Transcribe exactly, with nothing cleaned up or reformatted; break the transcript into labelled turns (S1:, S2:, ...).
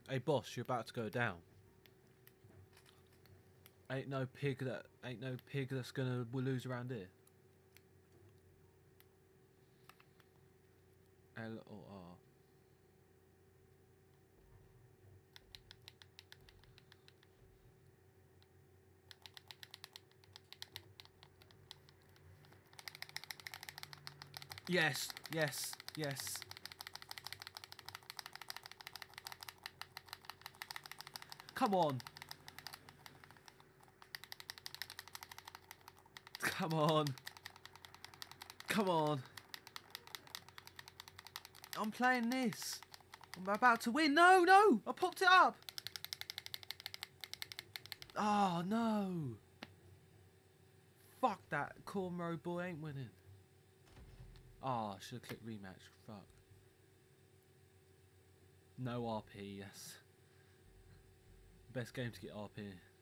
S1: Hey boss, you're about to go down. Ain't no pig that ain't no pig that's gonna lose around here. L O R. Yes, yes, yes. Come on. Come on. Come on. I'm playing this. I'm about to win. No, no. I popped it up. Oh, no. Fuck that. Cornrow boy ain't winning. Oh, I should have clicked rematch. Fuck. No R P, yes. Best game to get R P.